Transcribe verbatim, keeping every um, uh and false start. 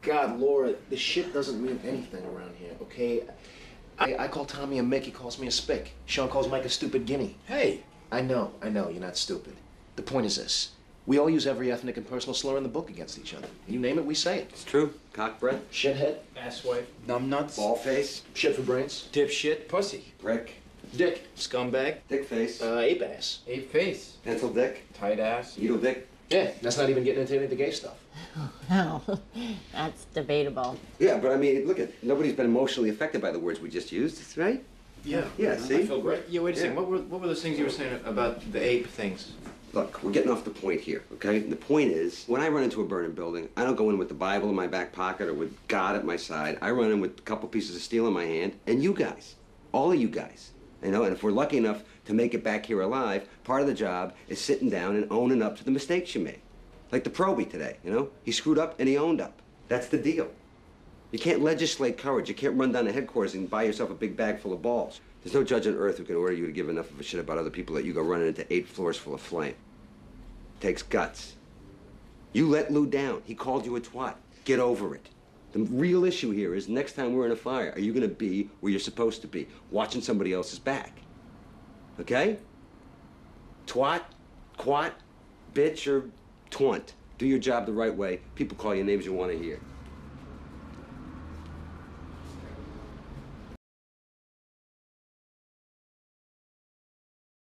God, Laura, the shit doesn't mean anything around here, okay? I, I call Tommy a Mick, he calls me a spick. Sean calls Mike a stupid guinea. Hey! I know, I know, you're not stupid. The point is this. We all use every ethnic and personal slur in the book against each other. You name it, we say it. It's true. Cock breath. Shithead. Asswipe. Numbnuts. Ballface. Shit for brains. Dipshit. Pussy. Brick. Dick. Scumbag. Dick face. Uh, ape ass. Ape face. Pencil dick. Tight ass. Needle dick. Yeah, that's not even getting into any of the gay stuff. Well, that's debatable. Yeah, but I mean, look at, nobody's been emotionally affected by the words we just used, right? Yeah. Yeah, see? I feel great. Yeah, wait a Yeah. second. What were, what were those things you were saying about the ape things? Look, we're getting off the point here, okay? And the point is, when I run into a burning building, I don't go in with the Bible in my back pocket or with God at my side. I run in with a couple pieces of steel in my hand, and you guys, all of you guys, you know? And if we're lucky enough to make it back here alive, part of the job is sitting down and owning up to the mistakes you made. Like the Proby today, you know? He screwed up and he owned up. That's the deal. You can't legislate courage. You can't run down to headquarters and buy yourself a big bag full of balls. There's no judge on earth who can order you to give enough of a shit about other people that you go running into eight floors full of flame. It takes guts. You let Lou down. He called you a twat. Get over it. The real issue here is next time we're in a fire, are you gonna be where you're supposed to be, watching somebody else's back? Okay? Twat, quat, bitch, or twant. Do your job the right way. People call you names you want to hear.